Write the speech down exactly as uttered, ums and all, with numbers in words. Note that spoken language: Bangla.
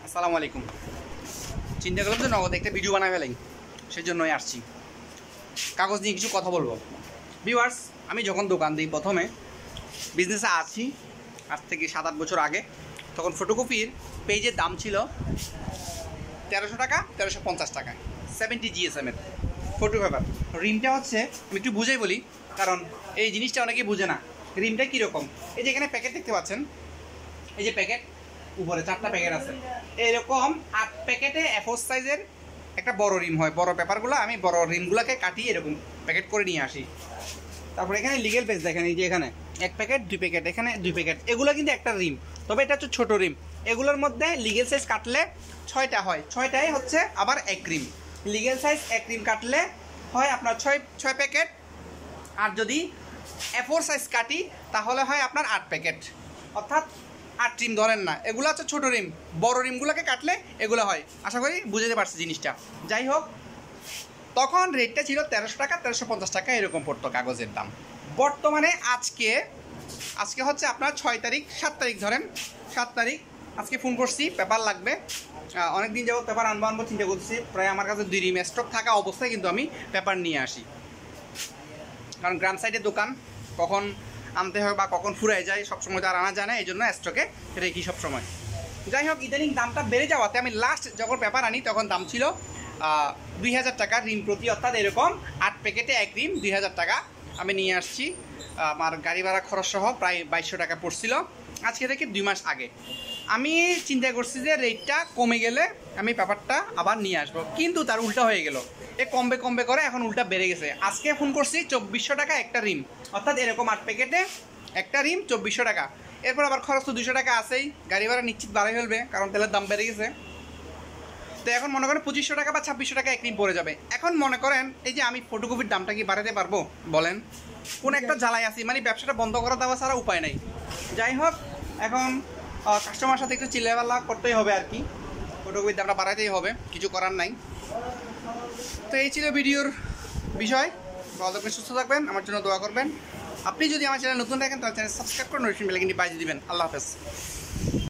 আসসালামু আলাইকুম। চিন্তা করলাম যে নগদ একটা ভিডিও বানাই ফেলাই, সেই জন্যই আসছি। কাগজ নিয়ে কিছু কথা বলবো। ভিউয়ার্স, আমি যখন দোকান দিই, প্রথমে বিজনেসে আছি আজ থেকে সাত আট বছর আগে, তখন ফটোকপির পেজের দাম ছিল তেরোশো টাকা তেরোশো পঞ্চাশ টাকা সেভেন্টি জিএসএমের ফটো পেপার। রিমটা হচ্ছে, আমি একটু বুঝাই বলি, কারণ এই জিনিসটা অনেকেই বুঝে না। রিমটা কীরকম, এই যে এখানে প্যাকেট দেখতে পাচ্ছেন, এই যে প্যাকেট, উপরে চারটা প্যাকেট আছে, এরকম আট প্যাকেটে এ ফোর সাইজের একটা বড় রিম হয়। বড় পেপারগুলো আমি বড় রিমগুলোকে কাটিয়ে এরকম প্যাকেট করে নিয়ে আসি। তারপরে এখানে লিগেল পেজ দেখেন, এই যে এখানে এক প্যাকেট, দুই প্যাকেট, এখানে দুই প্যাকেট, এগুলো কিন্তু একটা রিম, তবে এটা হচ্ছে ছোটো রিম। এগুলোর মধ্যে লিগেল সাইজ কাটলে ছয়টা হয়, ছয়টাই হচ্ছে আবার এক রিম। লিগেল সাইজ এক রিম কাটলে হয় আপনার ছয় ছয় প্যাকেট, আর যদি এ ফোর সাইজ কাটি তাহলে হয় আপনার আট প্যাকেট, অর্থাৎ আট রিম ধরেন না। এগুলো হচ্ছে ছোটো রিম, বড় রিমগুলোকে কাটলে এগুলো হয়। আশা করি বুঝতে পারছি জিনিসটা। যাই হোক, তখন রেটটা ছিল তেরোশো টাকা তেরোশো পঞ্চাশ টাকা এরকম পড়তো কাগজের দাম। বর্তমানে আজকে আজকে হচ্ছে আপনার ছয় তারিখ, সাত তারিখ ধরেন, সাত তারিখ আজকে ফোন করছি পেপার লাগবে। অনেক দিন যাবো পেপার আনবো আনবো চিন্তা করছি, প্রায় আমার কাছে দুই রিম স্টক থাকা অবস্থায় কিন্তু আমি পেপার নিয়ে আসি, কারণ গ্রাম সাইডের দোকান, কখন আনতে হয় বা কখন ফুরাই যায় সবসময় তো আর আনা যায় না, এই জন্য স্টকে রেখি সবসময়। যাই হোক, ইদানিং দামটা বেড়ে যাওয়াতে আমি লাস্ট যখন পেপার আনি তখন দাম ছিল দুই হাজার টাকা রিম প্রতি, অর্থাৎ এরকম আট প্যাকেটে এক রিম দুই হাজার টাকা আমি নিয়ে আসছি। আমার গাড়ি ভাড়া খরচ সহ প্রায় বাইশশো টাকা পড়ছিল আজকে থেকে দুই মাস আগে। আমি চিন্তা করছি যে রেটটা কমে গেলে আমি পেপারটা আবার নিয়ে আসবো, কিন্তু তার উল্টা হয়ে গেল, এ কমবে কমবে করে এখন উল্টা বেড়ে গেছে। আজকে ফোন করছি চব্বিশশো টাকা একটা রিম, অর্থাৎ এরকম আট প্যাকেটে একটা রিম চব্বিশশো টাকা। এরপর আবার খরচ তো দুশো টাকা আছেই, গাড়ি ভাড়া নিশ্চিত বাড়াই ফেলবে কারণ তেলের দাম বেড়ে গেছে। তো এখন মনে করেন পঁচিশশো টাকা বা ছাব্বিশশো টাকা এক রিম পড়ে যাবে। এখন মনে করেন এই যে আমি ফটোকপির দামটা কি বাড়াতে পারবো বলেন? কোন একটা জ্বালায় আছি, মানে ব্যবসাটা বন্ধ করা দেওয়া ছাড়া উপায় নাই। যাই হোক, এখন কাস্টমার সাথে একটু চিল্লাপাল্লা করতেই হবে আর কি, ফটোকপির দামটা বাড়াতেই হবে, কিছু করার নাই। তো এই ছিল ভিডিওর বিষয়। ভালো থাকবেন, সুস্থ থাকবেন, আমার জন্য দোয়া করবেন। আপনি যদি আমার চ্যানেল নতুন থাকেন তাহলে চ্যানেল সাবস্ক্রাইব করে নোটিফিকেশন বেল আইকনটি বাজিয়ে দিবেন। আল্লাহ হাফেজ।